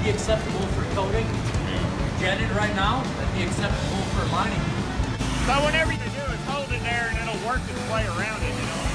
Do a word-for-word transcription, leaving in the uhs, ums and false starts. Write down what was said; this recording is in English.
be acceptable for coating. Jetted right now, that'd be acceptable for lining. So whatever you do is hold it there and it'll work its way around it, you know.